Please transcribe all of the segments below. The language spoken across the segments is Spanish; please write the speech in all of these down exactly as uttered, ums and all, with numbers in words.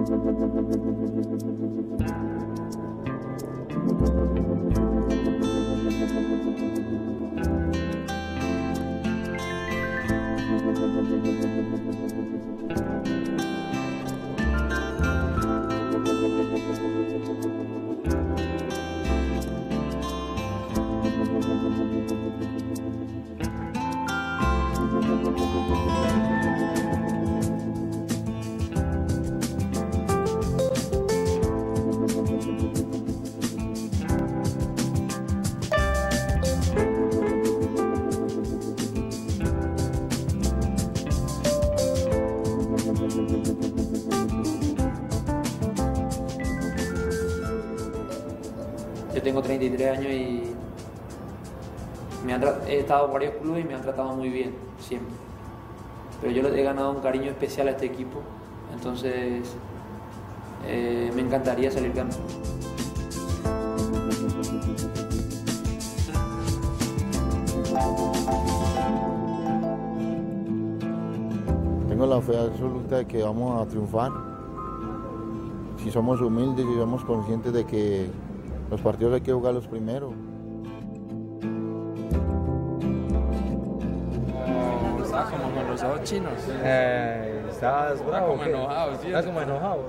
Yo tengo treinta y tres años y me han he estado en varios clubes y me han tratado muy bien, siempre. Pero yo le he ganado un cariño especial a este equipo, entonces eh, me encantaría salir campeón. Tengo la fe absoluta de que vamos a triunfar. Si somos humildes y somos conscientes de que los partidos hay que jugarlos primero. Estás como con los ojos chinos. Eh, ¿Estabas bravo? Como enojado, ¿sí? ¿Estás como enojado?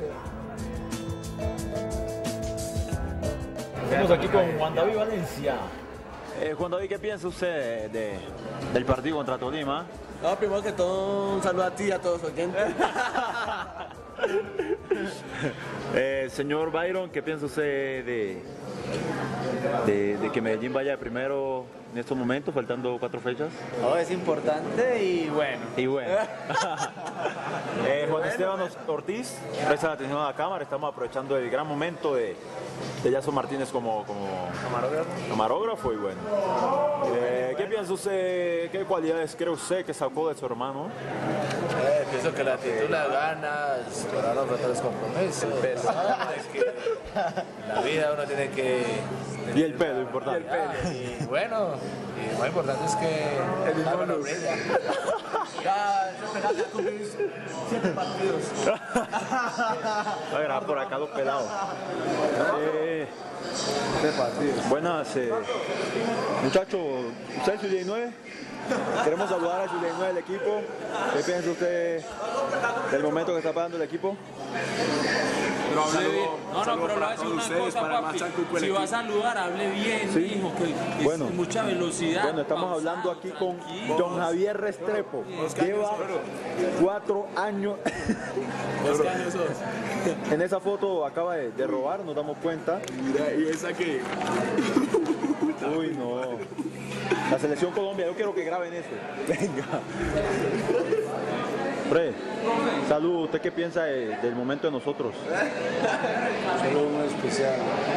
Estamos aquí con Juan David Valencia. Eh, Juan David, ¿qué piensa usted de, del partido contra Tolima? No, primero que todo, un saludo a ti y a todos los oyentes. eh, señor Byron, ¿qué piensa usted de, de, de que Medellín vaya de primero en estos momentos, faltando cuatro fechas? No, es importante y bueno. Y bueno. eh, Juan Esteban Ortiz, presta la atención a la cámara, estamos aprovechando el gran momento de, de Jason Martínez como, como camarógrafo. camarógrafo y bueno. Eh, ¿Qué piensa usted, qué cualidades cree usted que sacó de su hermano? Eh, pienso que la actitud, las ganas, para no afrontar los compromisos. El pelo. Es que en la vida uno tiene que... Y el pelo, importante. Y, el pelo. Y bueno, y lo más importante es que... El mismo luz. Ya, ya cumplir siete partidos. Va a grabar por acá los pelados. Eh, buenas, eh, muchachos, ¿usted es su diecinueve? Queremos saludar a su diecinueve del equipo. ¿Qué piensa usted del momento que está pasando el equipo? Pero hable bien. No, no, pero le voy a decir una cosa, papi. Si va a saludar, hable bien, ¿Sí? hijo, que, que Bueno, es mucha velocidad. Bueno, estamos pausado, hablando aquí con tranquilo. don Javier Restrepo. Lleva cuatro años. ¿Qué años sos? En esa foto acaba de, de robar, nos damos cuenta. Mira, ¿y esa qué? Uy, no. La selección Colombia, yo quiero que graben eso. Venga. Pre, salud, ¿usted qué piensa de, del momento de nosotros? Solo uno especial.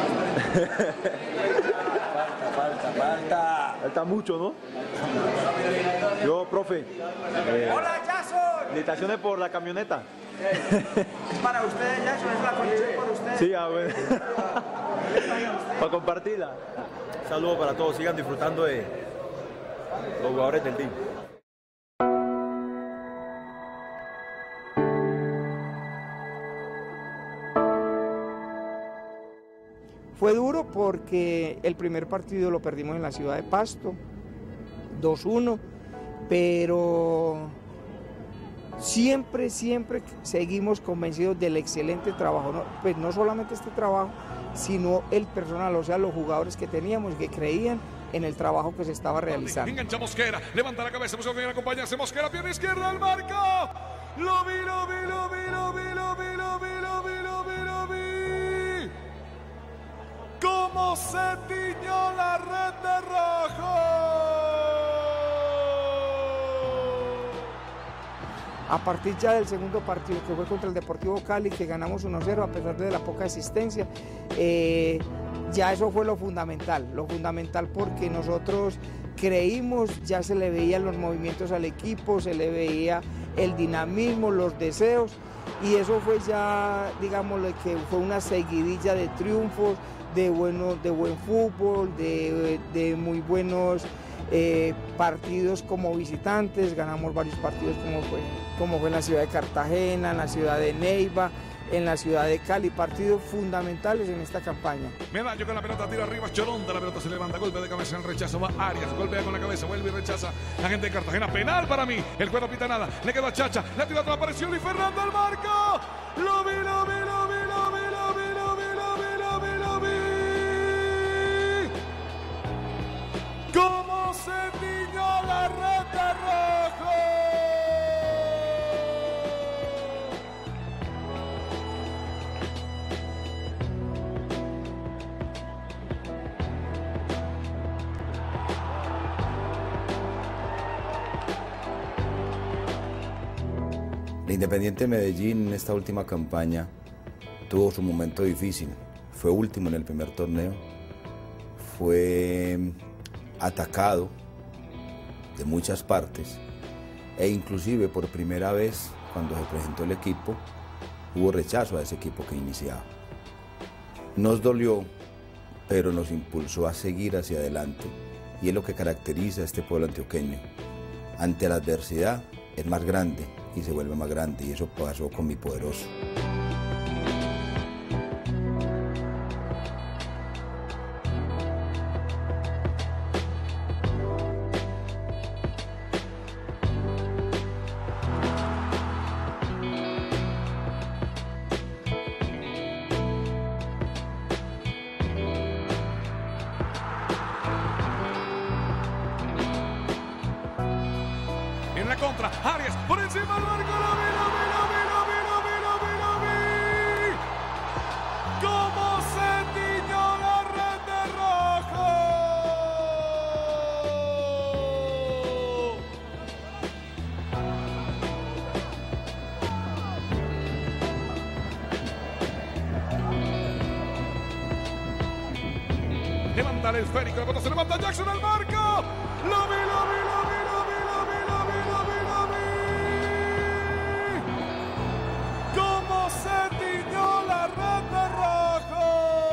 Falta, falta, falta. Falta mucho, ¿no? Yo, profe. Eh, ¡Hola, Jason! Felicitaciones por la camioneta. Es para ustedes, Jason, es la condición por ustedes. Sí, a ver. Para compartirla. Saludos para todos, sigan disfrutando de los jugadores del team. Fue duro porque el primer partido lo perdimos en la ciudad de Pasto, dos uno, pero siempre, siempre seguimos convencidos del excelente trabajo, ¿no? Pues no solamente este trabajo, sino el personal, o sea, los jugadores que teníamos y que creían en el trabajo que se estaba realizando. Engancha Mosquera, levanta la cabeza, busca que acompañarse Mosquera, pierna izquierda al marco. Lo vi, lo vi, lo vi, lo vi, lo vi, lo vi, lo vi, lo vi, lo vi. Cómo se tiñó la red de rojo. A partir ya del segundo partido, que fue contra el Deportivo Cali, que ganamos uno cero a pesar de la poca asistencia, eh, ya eso fue lo fundamental, lo fundamental porque nosotros creímos, ya se le veían los movimientos al equipo, se le veía el dinamismo, los deseos, y eso fue ya, digamos, que fue una seguidilla de triunfos, de, bueno, de buen fútbol, de, de muy buenos eh, partidos como visitantes, ganamos varios partidos como fue, como fue en la ciudad de Cartagena, en la ciudad de Neiva, en la ciudad de Cali, partidos fundamentales en esta campaña. Medallo con la pelota, tira arriba, Choronda, la pelota se levanta, golpe de cabeza en el rechazo, va Arias, golpea con la cabeza, vuelve y rechaza, la gente de Cartagena, penal para mí, el juez no pita nada, le quedó a Chacha, la tira atrás, apareció Luis Fernando al marco, lo vi, lo vi, lo vi, lo vi, lo vi, lo vi, lo vi, lo vi, lo vi, cómo se tiñó la red de rojo. El Independiente Medellín en esta última campaña tuvo su momento difícil, fue último en el primer torneo, fue atacado de muchas partes e inclusive por primera vez cuando se presentó el equipo hubo rechazo a ese equipo que iniciaba. Nos dolió, pero nos impulsó a seguir hacia adelante y es lo que caracteriza a este pueblo antioqueño. Ante la adversidad es más grande y se vuelve más grande, y eso pasó con mi Poderoso. En la contra, Arias por encima del marco, lo vi, lo vi, lo vi, lo vi, lo vi, lo vi, lo vi. Cómo se tiñó la red de rojo. Levanta el esférico, la pelota se levanta Jackson al marco. Lo vi, lo vi, lo vi, lo vi, lo vi, lo vi, lo vi, lo vi. Cómo se tiñó la red de rojo.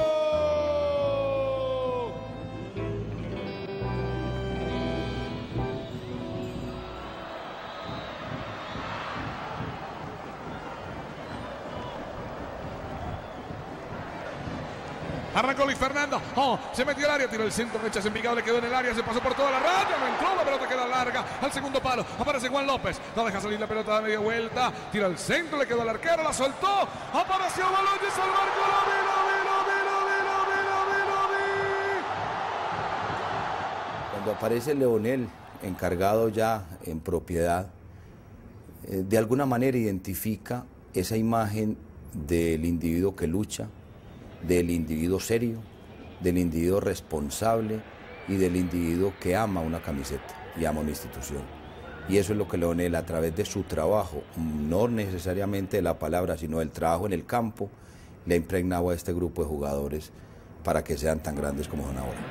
Arrancó Luis Fernando, oh, se metió al área, tiró el centro, rechazo en picado, le quedó en el área, se pasó por toda la raya, no entró, la pelota queda larga, al segundo palo, aparece Juan López, no deja salir la pelota de media vuelta, tira al centro, le quedó al arquero, la soltó, apareció Baloyes al marco, lo vi, lo vi, lo vi, lo vi, lo vi, lo vi, lo vi. Cuando aparece Leonel, encargado ya en propiedad, eh, de alguna manera identifica esa imagen del individuo que lucha, del individuo serio, del individuo responsable y del individuo que ama una camiseta y ama una institución. Y eso es lo que Leonel, a través de su trabajo, no necesariamente de la palabra, sino del trabajo en el campo, le ha impregnado a este grupo de jugadores para que sean tan grandes como son ahora.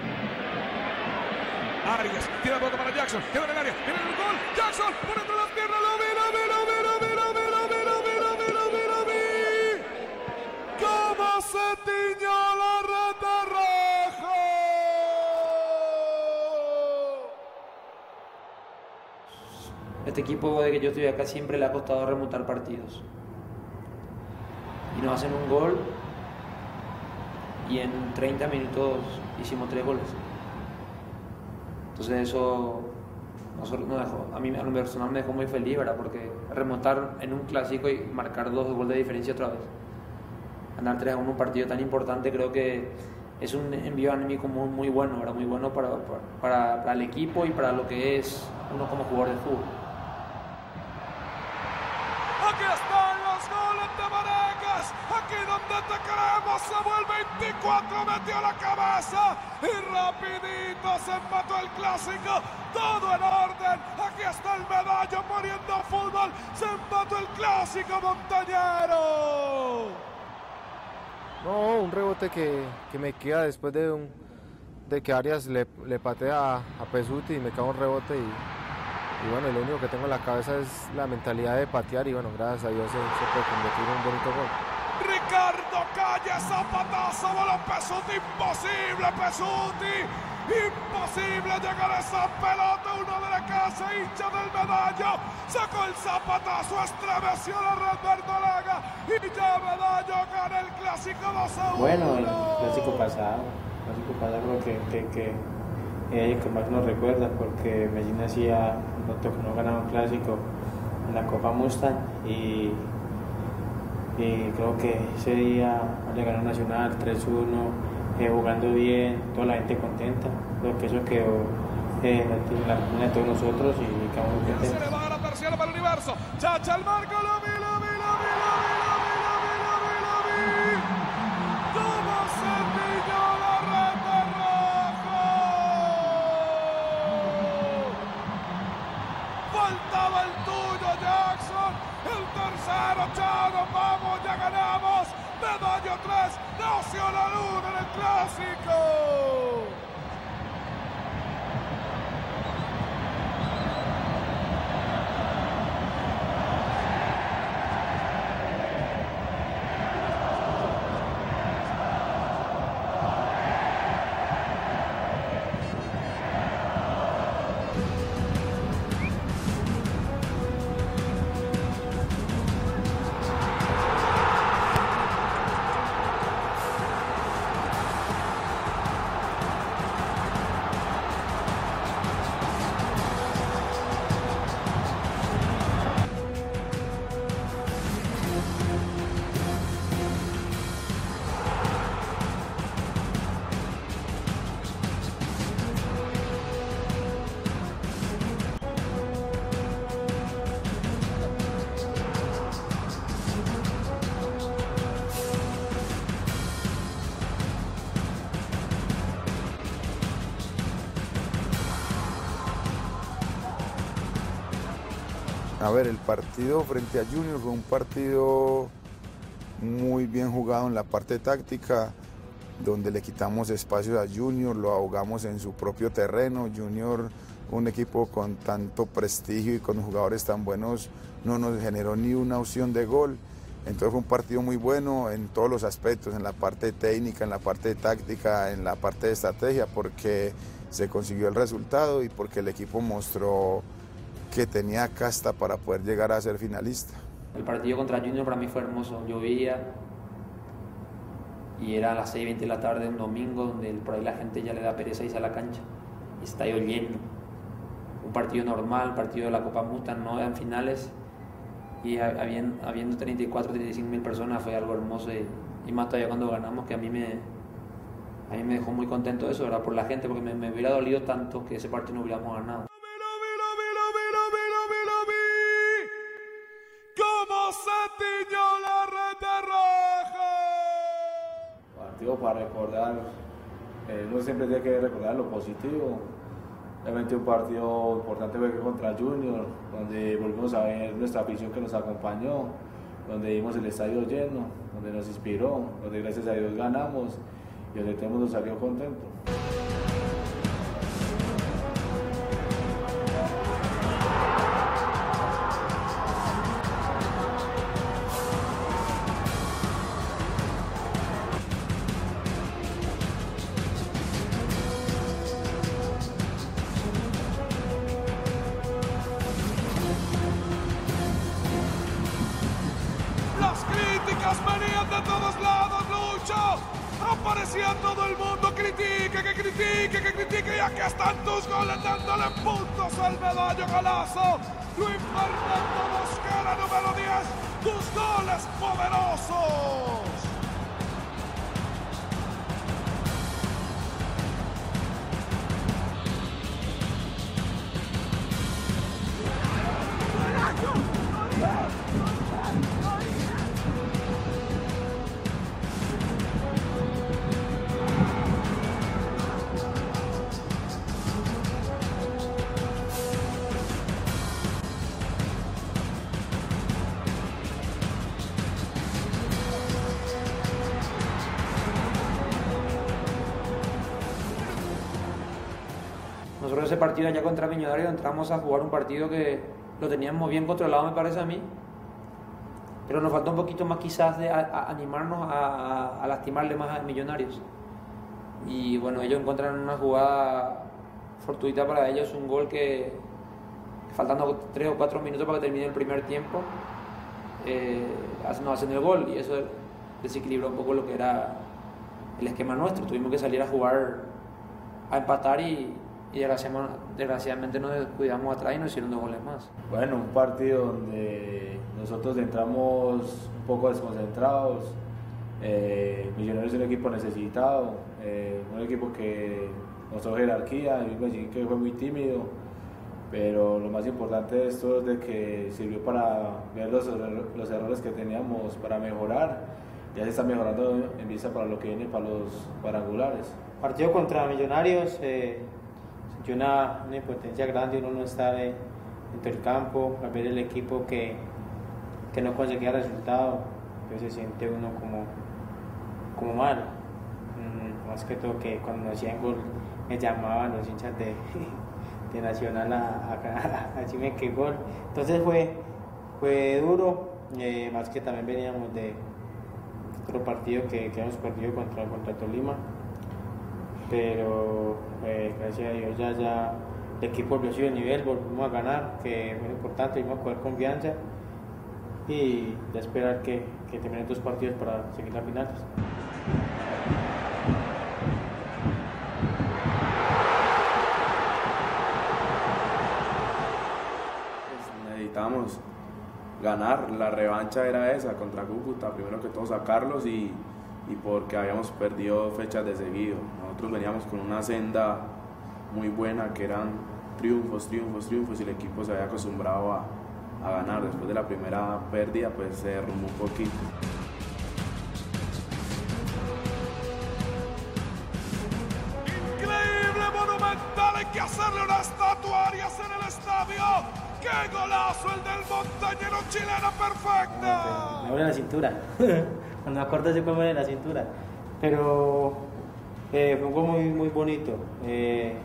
Arias, tira la pelota para Jackson, queda en el área, viene el gol, Jackson, por entre las piernas, lo vi, lo vi, lo vi, lo vi, lo vi, lo vi, lo vi, lo vi, lo vi, lo vi. ¿Cómo se tiñó la red de rojo? Este equipo de que yo estoy acá siempre le ha costado remontar partidos. Y nos hacen un gol y en treinta minutos hicimos tres goles. Entonces eso nos dejó, a mí a lo personal me dejó muy feliz, ¿verdad? Porque remontar en un clásico y marcar dos goles de diferencia otra vez. Ganar tres a uno un partido tan importante creo que es un envío anímico muy, muy bueno, ¿verdad? Muy bueno para, para, para el equipo y para lo que es uno como jugador de fútbol. Aquí están los goles de Maracas, aquí donde te queremos, Samuel veinticuatro metió la cabeza y rapidito se empató el clásico, todo en orden, aquí está el Medallo poniendo fútbol, se empató el clásico montañero. No, un rebote que, que me queda después de, un, de que Arias le, le patea a, a Pesuti y me cae un rebote y, y bueno, lo único que tengo en la cabeza es la mentalidad de patear y bueno, gracias a Dios se, se puede convertir en un bonito gol. Ricardo Calle, zapatazo, bola Pesuti, imposible Pesuti, imposible llegar a esa pelota, uno de la casa, hincha del Medallo, sacó el zapatazo, estremeció la red verdolaga y ya Medallo gana el clásico dos a uno. Bueno, el clásico pasado, el clásico pasado creo que, que, que es el que más nos recuerda, porque Medellín hacía un rato que no ganaba un clásico en la Copa Mustang y, y creo que ese día le ganó Nacional tres uno, eh, jugando bien, toda la gente contenta. Creo que eso quedó eh, en la retina de todos nosotros y quedamos muy contentos. Se le va a la tercera para el universo. Chacha al marco, lo vi, lo vi, lo vi, lo vi, lo vi, lo vi, lo vi, lo vi. ¿Cómo se pilló la red de rojo? Faltaba el tuyo, Jackson. El tercero, Chano, vamos, ya ganamos. Medallo tres, Nacional uno en el clásico. A ver, el partido frente a Junior fue un partido muy bien jugado en la parte táctica, donde le quitamos espacios a Junior, lo ahogamos en su propio terreno. Junior, un equipo con tanto prestigio y con jugadores tan buenos, no nos generó ni una opción de gol. Entonces fue un partido muy bueno en todos los aspectos, en la parte técnica, en la parte táctica, en la parte de estrategia, porque se consiguió el resultado y porque el equipo mostró que tenía casta para poder llegar a ser finalista. El partido contra Junior para mí fue hermoso, llovía y era a las seis y veinte de la tarde un domingo, donde por ahí la gente ya le da pereza irse a la cancha, estadio lleno, un partido normal, partido de la Copa Mustang, no eran finales, y habiendo, habiendo treinta y cuatro, treinta y cinco mil personas fue algo hermoso, y, y más todavía cuando ganamos, que a mí me, a mí me dejó muy contento eso, ¿verdad? Por la gente, porque me, me hubiera dolido tanto que ese partido no hubiéramos ganado. La red de rojo. Partido para recordar, eh, uno siempre tiene que recordar lo positivo. Realmente un partido importante fue contra Junior, donde volvimos a ver nuestra afición que nos acompañó, donde vimos el estadio lleno, donde nos inspiró, donde gracias a Dios ganamos y donde todo el mundo salió contento. Venían de todos lados, Lucho. Aparecía todo el mundo. Critique, que critique, que critique. Y aquí están tus goles dándole puntos al Medallo golazo. Luis Fernando Mosquera, número diez. Tus goles poderosos. Nosotros ese partido allá contra Millonarios entramos a jugar un partido que lo teníamos bien controlado, me parece a mí, pero nos faltó un poquito más quizás de a, a animarnos a, a, a lastimarle más a Millonarios. Y bueno, ellos encuentran una jugada fortuita para ellos, un gol que faltando tres o cuatro minutos para que termine el primer tiempo, eh, no haciendo el gol, y eso desequilibró un poco lo que era el esquema nuestro. Tuvimos que salir a jugar, a empatar y, y desgraciadamente nos descuidamos atrás y nos hicieron dos goles más. Bueno, un partido donde nosotros entramos un poco desconcentrados. eh, Millonarios es un equipo necesitado, eh, un equipo que mostró jerarquía, yo me decía que fue muy tímido, pero lo más importante de esto es de que sirvió para ver los, los errores que teníamos para mejorar. Ya se está mejorando en vista para lo que viene para los cuadrangulares. Partido contra Millonarios, eh, sintió una, una impotencia grande, uno no estar eh, dentro del campo, al ver el equipo que, que no conseguía resultado, que se siente uno como, como mal. Mm, más que todo que cuando nos hacían gol me llamaban los hinchas de, de Nacional a, a, a decirme que gol. Entonces fue, fue duro, eh, más que también veníamos de otro partido que, que hemos perdido contra, contra Tolima, pero eh, gracias a Dios ya, ya el equipo volvió a su nivel, volvimos a ganar, que fue importante, volvimos a coger confianza y ya esperar que, que terminen dos partidos para seguir las finales. Necesitamos ganar, la revancha era esa contra Cúcuta, primero que todo sacarlos y, y porque habíamos perdido fechas de seguido. Nosotros veníamos con una senda muy buena que eran triunfos, triunfos, triunfos y el equipo se había acostumbrado a, a ganar. Después de la primera pérdida pues se derrumbó un poquito. Increíble, monumental, hay que hacerle una estatua a Arias en el estadio. ¡Qué golazo el del montañero chileno, perfecta! Me duele la cintura, cuando me acuerdo siempre me duele la cintura, pero eh, fue un gol muy, muy bonito, eh,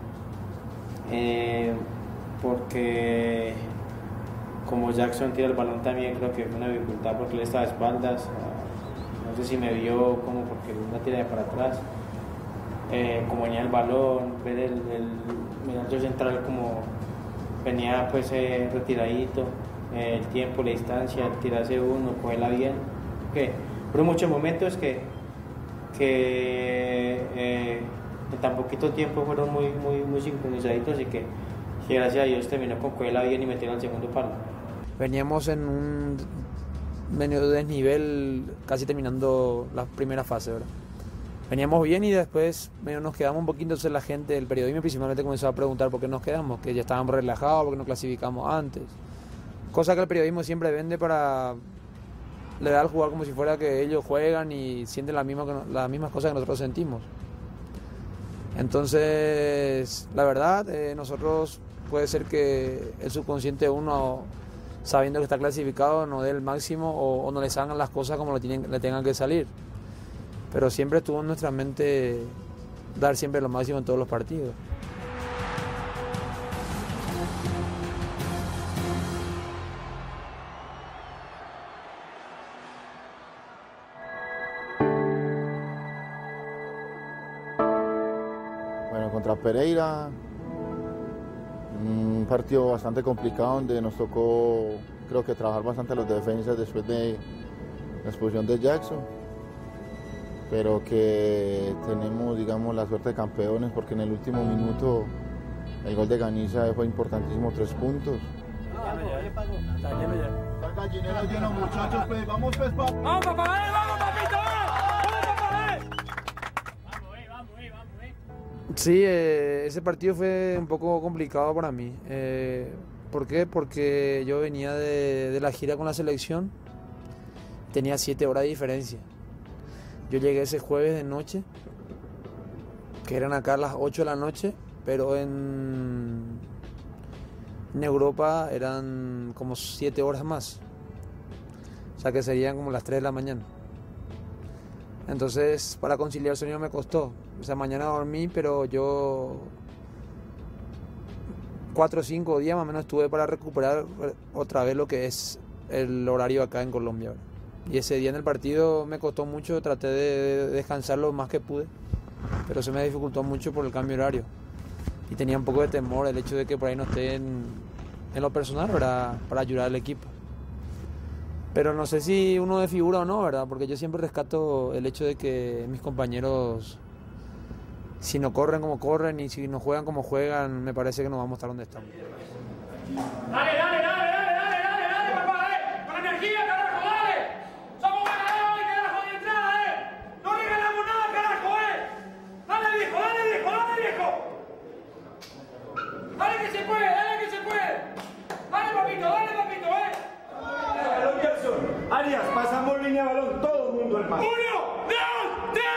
eh, porque como Jackson tira el balón también creo que fue una dificultad porque él estaba de espaldas, no sé si me vio como porque una tira de para atrás, eh, como venía el balón, ver el, el medallero central como venía pues eh, retiradito, eh, el tiempo, la distancia, el tirarse uno, cogerla bien, que fueron muchos momentos que, que eh, en tan poquito tiempo fueron muy, muy, muy sincronizaditos y que, que gracias a Dios terminó con cogerla bien y metieron al segundo palo. Veníamos en un medio desnivel casi terminando la primera fase, ¿verdad? Veníamos bien y después medio nos quedamos un poquito, entonces la gente, el periodismo principalmente comenzó a preguntar por qué nos quedamos, que ya estábamos relajados, por qué no clasificamos antes. Cosa que el periodismo siempre vende para le da al jugador como si fuera que ellos juegan y sienten las mismas, las mismas cosas que nosotros sentimos. Entonces, la verdad, eh, nosotros puede ser que el subconsciente de uno, sabiendo que está clasificado, no dé el máximo o, o no le salgan las cosas como le, tienen, le tengan que salir. Pero siempre estuvo en nuestra mente dar siempre lo máximo en todos los partidos. Bueno, contra Pereira, un partido bastante complicado donde nos tocó, creo que trabajar bastante los defensas después de la expulsión de Jackson. Pero que tenemos, digamos, la suerte de campeones porque en el último minuto el gol de Ganiza fue importantísimo, tres puntos. Muchachos, pues, vamos, pues, pa. ¡Vamos, papá! ¡Vamos, papito! ¡Vamos, papá! Sí, eh, ese partido fue un poco complicado para mí. Eh, ¿Por qué? Porque yo venía de, de la gira con la selección, tenía siete horas de diferencia. Yo llegué ese jueves de noche, que eran acá a las ocho de la noche, pero en, en Europa eran como siete horas más. O sea que serían como las tres de la mañana. Entonces, para conciliar el sueño me costó. O sea, mañana dormí, pero yo cuatro o cinco días más o menos estuve para recuperar otra vez lo que es el horario acá en Colombia. Y ese día en el partido me costó mucho, traté de descansar lo más que pude, pero se me dificultó mucho por el cambio horario. Y tenía un poco de temor el hecho de que por ahí no esté en, en lo personal para, para ayudar al equipo. Pero no sé si uno de figura o no, ¿verdad? Porque yo siempre rescato el hecho de que mis compañeros, si no corren como corren y si no juegan como juegan, me parece que no vamos a estar donde estamos. Dale, dale, dale, dale, dale, dale, dale, papá, dale. Con energía, carajo, dale. Somos ganadores, carajo, de entrada, eh. No regalamos nada, carajo, eh. Dale, viejo, dale, viejo, dale, viejo. Dale que se puede, dale que se puede. Dale, papito, dale, papito, eh. Balón, Jackson. Arias, pasamos línea de balón, todo el mundo, hermano. Uno, dos, tres.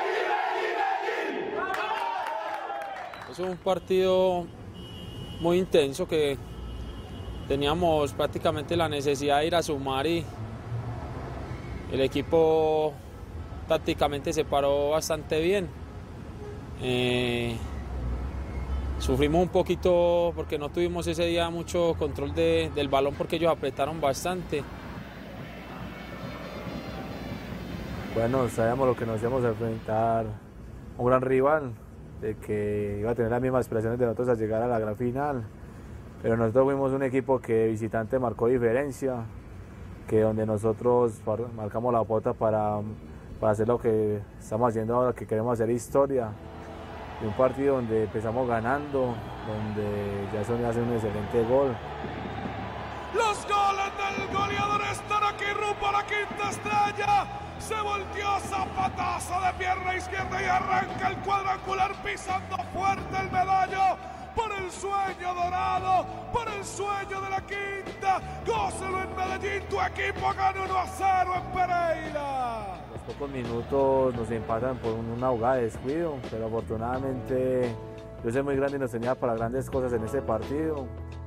Es un partido muy intenso que teníamos prácticamente la necesidad de ir a sumar y el equipo tácticamente se paró bastante bien. Eh, sufrimos un poquito porque no tuvimos ese día mucho control de, del balón porque ellos apretaron bastante. Bueno, sabíamos lo que nos íbamos a enfrentar, un gran rival, de que iba a tener las mismas aspiraciones de nosotros a llegar a la gran final. Pero nosotros fuimos un equipo que visitante marcó diferencia, que donde nosotros marcamos la pauta para, para hacer lo que estamos haciendo ahora, que queremos hacer historia. De un partido donde empezamos ganando, donde Jackson hace un excelente gol. Los goles del goleador están aquí rumbo a la quinta estrella. Se volteó zapatazo de pierna izquierda y arranca el cuadrangular pisando fuerte el medallo. Por el sueño dorado, por el sueño de la quinta. Gócelo en Medellín, tu equipo gana uno a cero en Pereira. A los pocos minutos nos empatan por una jugada de descuido, pero afortunadamente yo soy muy grande y nos tenía para grandes cosas en este partido.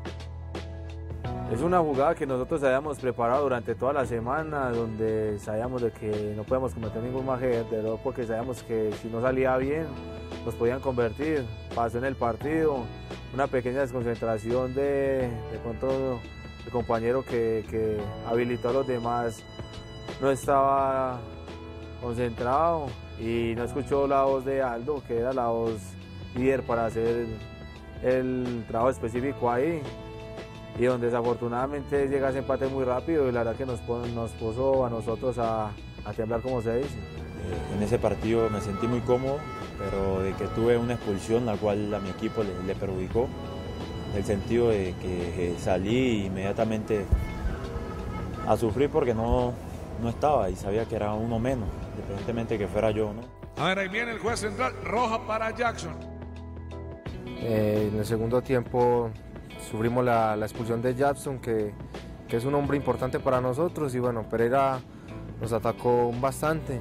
Es una jugada que nosotros habíamos preparado durante toda la semana, donde sabíamos de que no podíamos cometer ningún margen de error porque sabíamos que si no salía bien nos podían convertir. Pasó en el partido, una pequeña desconcentración de, de pronto el compañero que, que habilitó a los demás no estaba concentrado y no escuchó la voz de Aldo, que era la voz líder para hacer el trabajo específico ahí. Y donde desafortunadamente llega ese empate muy rápido y la verdad que nos, pon, nos puso a nosotros a, a temblar, como se dice. En ese partido me sentí muy cómodo, pero de que tuve una expulsión la cual a mi equipo le, le perjudicó, en el sentido de que salí inmediatamente a sufrir porque no, no estaba y sabía que era uno menos, independientemente que fuera yo, ¿no? A ver, ahí viene el juez central, roja para Jackson. Eh, en el segundo tiempo sufrimos la, la expulsión de Jackson, que, que es un hombre importante para nosotros, y bueno, Pereira nos atacó bastante.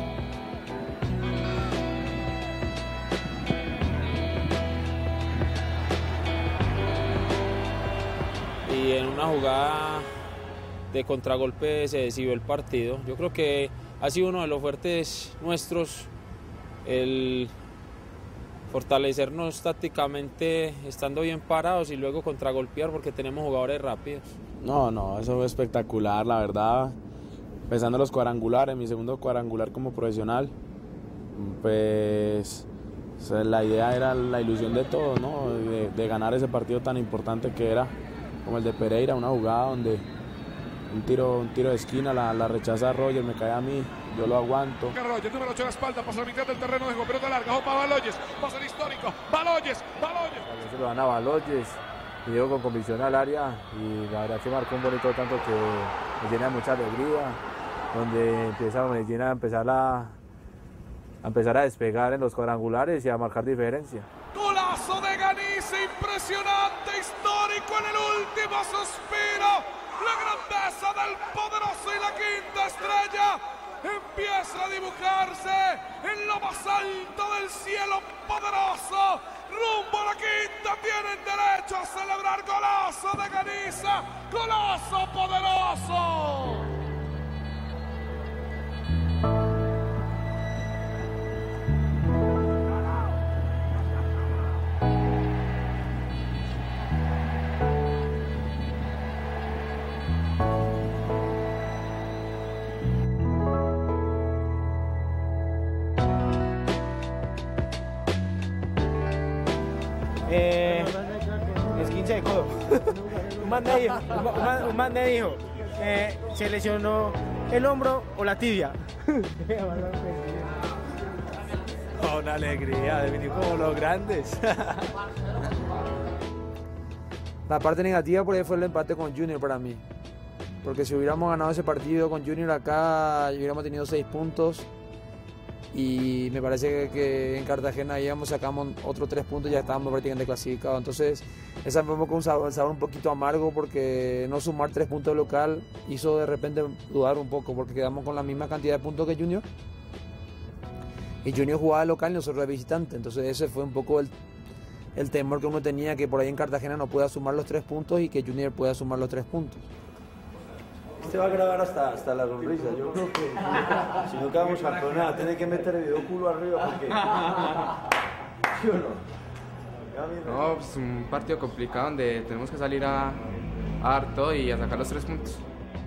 Y en una jugada de contragolpe se decidió el partido. Yo creo que ha sido uno de los fuertes nuestros el fortalecernos tácticamente estando bien parados y luego contragolpear porque tenemos jugadores rápidos. No, no, eso fue espectacular, la verdad. Empezando los cuadrangulares, mi segundo cuadrangular como profesional, pues o sea, la idea era la ilusión de todos, ¿no? De, de ganar ese partido tan importante que era como el de Pereira, una jugada donde un tiro, un tiro de esquina, la, la rechaza Roger, me cae a mí, yo lo aguanto. Roger, número ocho a la espalda, pasa la mitad del terreno de juego, pelota larga, opa, Baloyes, pasa el histórico, Baloyes, Baloyes. Se lo dan a Baloyes, y llegó con convicción al área, y la verdad que marcó un bonito tanto que me llena de mucha alegría, donde empieza Medellín a empezar a, a empezar a despegar en los cuadrangulares y a marcar diferencia. Golazo de Ganiza, impresionante, histórico en el último suspiro. La grandeza del poderoso y la quinta estrella empieza a dibujarse en lo más alto del cielo poderoso. Rumbo a la quinta, tienen derecho a celebrar golazo de Ganiza, golazo poderoso. Eh, esquince de codo. Un man me dijo, un man, un man me dijo, eh, se lesionó el hombro o la tibia. Oh, una alegría, de venir como los grandes. La parte negativa por ahí fue el empate con Junior para mí. Porque si hubiéramos ganado ese partido con Junior acá, hubiéramos tenido seis puntos. Y me parece que, que en Cartagena íbamos, sacamos otros tres puntos y ya estábamos prácticamente clasificados. Entonces, esa fue un sabor, sabor un poquito amargo porque no sumar tres puntos local hizo de repente dudar un poco porque quedamos con la misma cantidad de puntos que Junior. Y Junior jugaba de local y nosotros de visitante. Entonces, ese fue un poco el, el temor que uno tenía, que por ahí en Cartagena no pueda sumar los tres puntos y que Junior pueda sumar los tres puntos. Este va a grabar hasta, hasta la sonrisa. Yo creo que si no quedamos campeonatos, tiene que meter el video culo arriba porque. ¿Sí o no? No, pues un partido complicado donde tenemos que salir a, a dar todo y a sacar los tres puntos.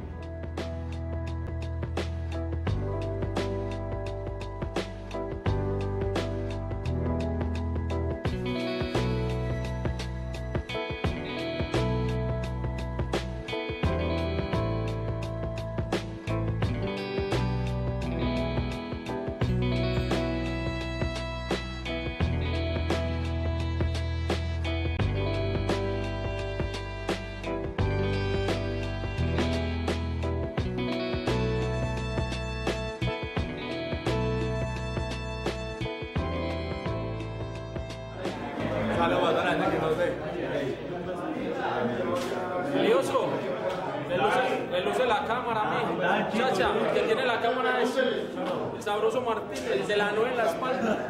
Lioso, le luce, le luce la cámara a mí. Chacha, el que tiene la cámara es el sabroso Martínez, de la nueve en la espalda.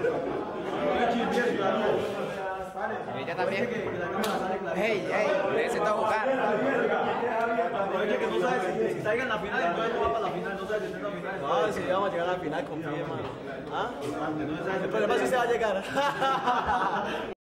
Ella también. Hey, hey, necesito jugar. Aprovecha que no sabes si salga en la final, entonces no va para la final, no sabes si está en la final. No, si vamos a llegar a la final, confía, hermano. ¿Ah? El problema es si se va a llegar.